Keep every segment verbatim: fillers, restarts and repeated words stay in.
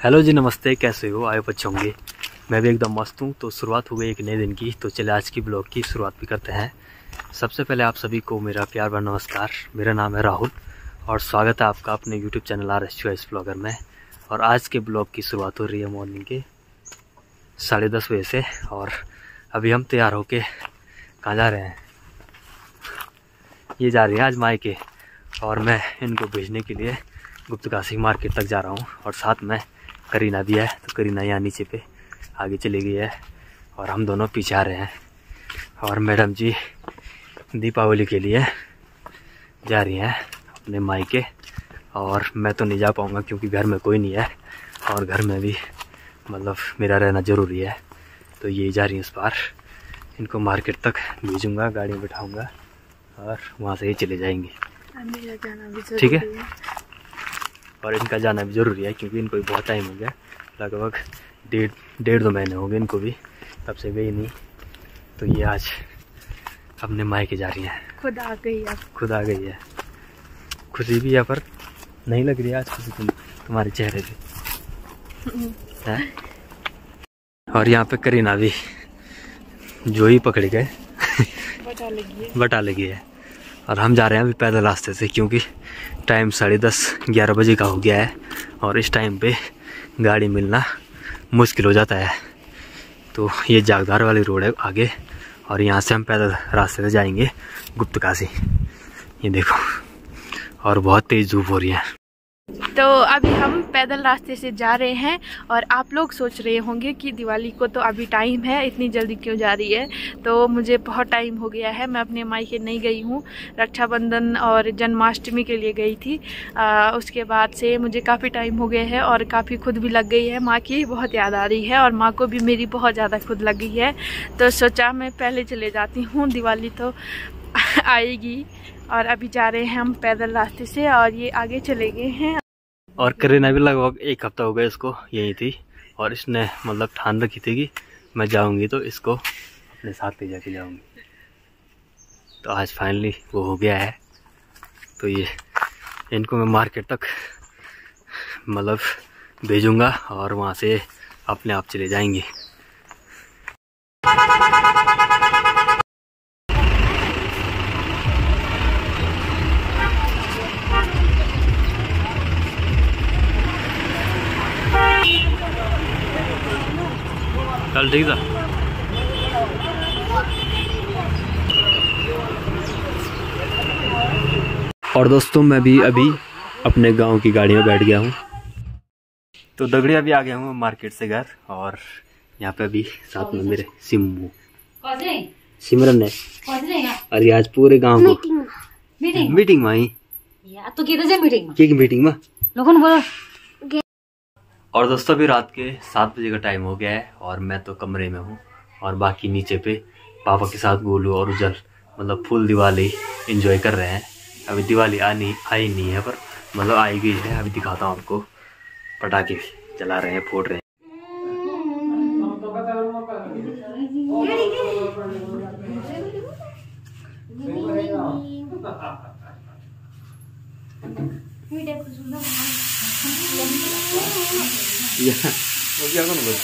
Hello जी, नमस्ते। कैसे हो? आए बच्चे होंगे। मैं भी एकदम मस्त हूँ। तो शुरुआत हो गई एक नए दिन की, तो चले आज की ब्लॉग की शुरुआत भी करते हैं। सबसे पहले आप सभी को मेरा प्यार भरा नमस्कार। मेरा नाम है राहुल और स्वागत है आपका अपने YouTube channel R S choice blogger में। और आज के ब्लॉग की शुरुआत हो रही है मॉर्निंग के साढ़े दस बजे से। और अभी हम तैयार होके कहाँ जा रहे हैं? ये जा रही है आज मायके, और मैं इनको भेजने के लिए गुप्तकाशी मार्केट तक जा रहा हूँ। और साथ में करीना भी है। तो करीना यहाँ नीचे पे आगे चली गई है और हम दोनों पीछे आ रहे हैं। और मैडम जी दीपावली के लिए जा रही हैं अपने मायके, और मैं तो नहीं जा पाऊँगा क्योंकि घर में कोई नहीं है और घर में भी मतलब मेरा रहना ज़रूरी है। तो ये जा रही हैं इस बार। इनको मार्केट तक भेजूँगा, गाड़ी में बिठाऊँगा और वहाँ से ही चले जाएंगे। ठीक है। और इनका जाना भी ज़रूरी है क्योंकि इनको भी बहुत टाइम हो गया, लगभग डेढ़ डेढ़ दो महीने हो गए इनको भी, तब से गई नहीं। तो ये आज अपने मायके जा रही हैं। खुद आ गई है। खुद आ गई है। खुशी भी है पर नहीं लग रही है आज खुशी तुम तुम्हारे चेहरे पे है। और यहाँ पे करीना भी जो ही पकड़ गए बटा लगी है बटा लगी है। और हम जा रहे हैं अभी पैदल रास्ते से क्योंकि टाइम साढ़े दस ग्यारह बजे का हो गया है और इस टाइम पे गाड़ी मिलना मुश्किल हो जाता है। तो ये जागदार वाली रोड है आगे, और यहाँ से हम पैदल रास्ते से जाएंगे गुप्तकाशी। ये देखो, और बहुत तेज़ धूप हो रही है। तो अभी हम पैदल रास्ते से जा रहे हैं। और आप लोग सोच रहे होंगे कि दिवाली को तो अभी टाइम है, इतनी जल्दी क्यों जा रही है। तो मुझे बहुत टाइम हो गया है, मैं अपने मायके नहीं गई हूँ। रक्षाबंधन और जन्माष्टमी के लिए गई थी। आ, उसके बाद से मुझे काफ़ी टाइम हो गया है और काफ़ी खुद भी लग गई है। माँ की बहुत याद आ रही है और माँ को भी मेरी बहुत ज़्यादा खुद लग गई है। तो सोचा मैं पहले चले जाती हूँ, दिवाली तो आएगी। और अभी जा रहे हैं हम पैदल रास्ते से और ये आगे चले गए हैं। और करीना भी लगभग एक हफ्ता हो गया इसको यही थी, और इसने मतलब ठान रखी थी कि मैं जाऊंगी तो इसको अपने साथ ले जाके जाऊंगी। तो आज फाइनली वो हो गया है। तो ये इनको मैं मार्केट तक मतलब भेजूंगा और वहाँ से अपने आप चले जाएंगे। चल ठीक था। और दोस्तों मैं भी अभी अपने गांव की गाड़ी में बैठ गया हूँ। तो दगड़िया भी आ गया हूँ मार्केट से घर, और यहाँ पे अभी साथ में मेरे सिम्मू सिमरन है। अरे आज पूरे गांव को मीटिंग मीटिंग में आई तो मीटिंग की मीटिंग में लोगों बोलो। और दोस्तों अभी रात के सात बजे का टाइम हो गया है और मैं तो कमरे में हूँ, और बाकी नीचे पे पापा के साथ गोलू और उजल मतलब फुल दिवाली एंजॉय कर रहे हैं। अभी दिवाली आनी आई नहीं है पर मतलब आई गई है। अभी दिखाता हूँ आपको, पटाखे चला रहे हैं, फोड़ रहे हैं। वो क्या कौन बोल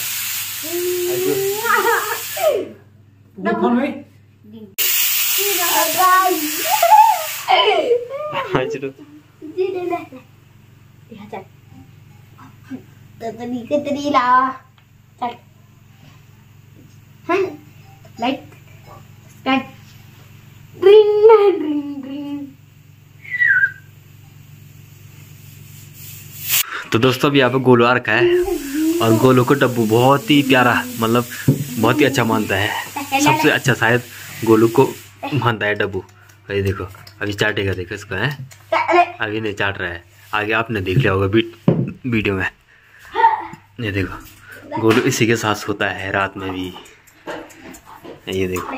तो दोस्तों अभी यहाँ पे गोलू आ रखा है, और गोलू को डब्बू बहुत ही प्यारा मतलब बहुत ही अच्छा मानता है। सबसे अच्छा शायद गोलू को मानता है डब्बू। ये देखो अभी चाटेगा, देखो इसको है। अभी नहीं चाट रहा है, आगे आपने देख लिया होगा वीडियो में। ये देखो गोलू इसी के साथ सोता है रात में भी। ये देखो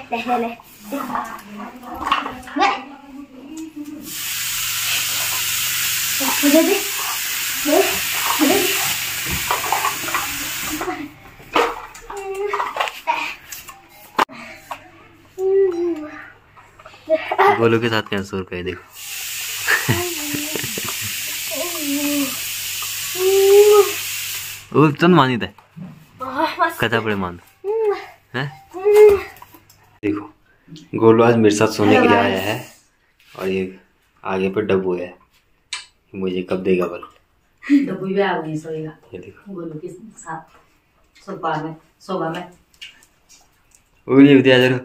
गोलू के साथ क्या सुर का है देखो। वो चंद मानी थे कथा बड़े मान हैं। देखो गोलू आज मेरे साथ सोने के लिए आया है और ये आगे पे डब्बू है, मुझे कब देगा बल। डब्बू भी आ गई सोएगा। ये देखो गोलू के साथ सोफा में सोफा में वो ये दिया जरूर।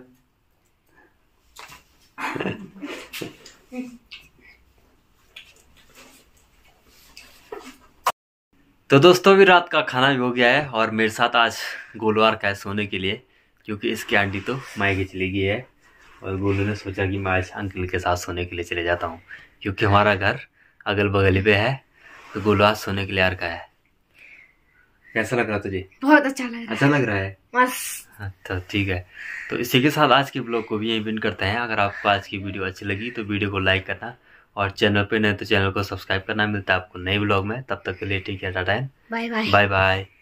तो दोस्तों अभी रात का खाना भी हो गया है और मेरे साथ आज गोलू आ रखा है सोने के लिए, क्योंकि इसकी आंटी तो मायके चली गई है और गोलू ने सोचा कि मैं आज अंकल के साथ सोने के लिए चले जाता हूँ, क्योंकि हमारा घर अगल बगल पे है। तो गोलू आज सोने के लिए आ रखा है। कैसा लग रहा है तुझे? बहुत अच्छा लग रहा है। अच्छा लग रहा है मस्त। हाँ, तो ठीक है। तो इसी के साथ आज के ब्लॉग को भी यहीं पिन करते हैं। अगर आपको आज की वीडियो अच्छी लगी तो वीडियो को लाइक करना और चैनल पे नए तो चैनल को सब्सक्राइब करना। मिलता है आपको नए ब्लॉग में, तब तक के लिए ठीक है, ta-ta, bye bye bye bye.